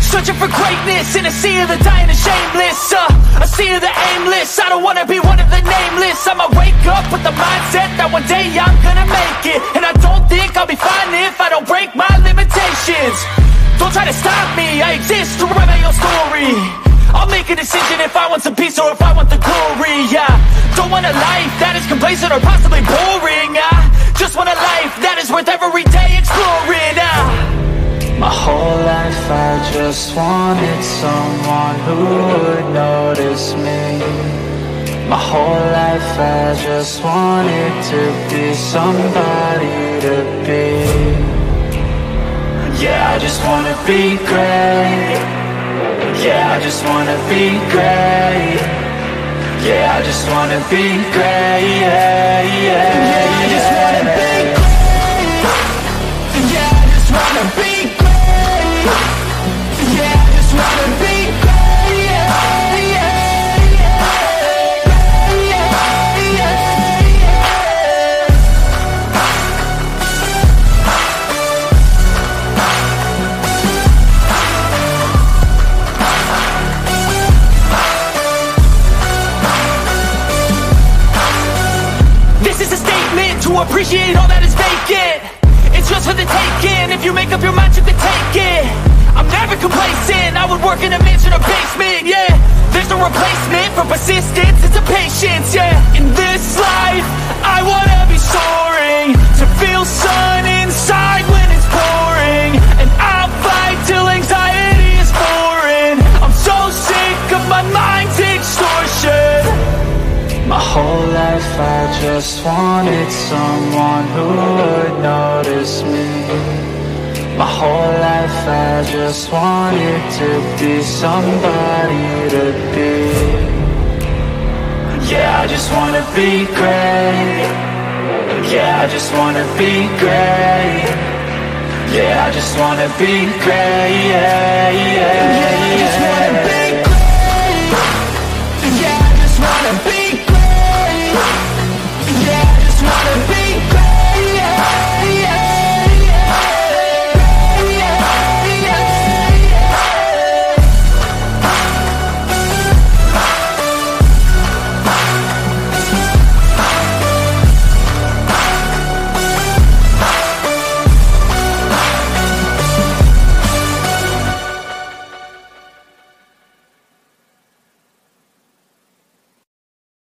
searching for greatness in a sea of the dying and shameless, a sea of the aimless. I don't wanna be one of the nameless. I'ma wake up with the mindset that one day I'm gonna make it, and I don't think I'll be fine if I don't break my limitations. Don't try to stop me, I exist to write my own story. I'll make a decision if I want some peace or if I want the glory. Yeah, don't want a life that is complacent or possibly boring. I just want a life that is worth every day exploring. My whole life I just wanted someone who would notice me. My whole life I just wanted to be somebody to be. Yeah, I just wanna be great. Yeah, I just wanna be great. Yeah, I just wanna be great. Yeah, yeah, yeah, I just wanna be great. Yeah, I just wanna be great. Yeah, I just wanna be great. Yeah, yeah, yeah, yeah, yeah. This is a statement to appreciate all that is vacant. It's yours for the taking. If you make up your mind, you can take it. I'm never complacent. I would work in a mansion or basement. Yeah, there's no replacement for persistence. It's a patience. Yeah, in this life, I wanna be soaring, to feel sun inside when it's pouring, and I'll fight till anxiety is foreign. I'm so sick of my mind's extortion. My whole life I just wanted someone who would notice me. My whole life I just wanted to be somebody to be. Yeah, I just wanna be great. Yeah, I just wanna be great. Yeah, I just wanna be great. Yeah, yeah, yeah.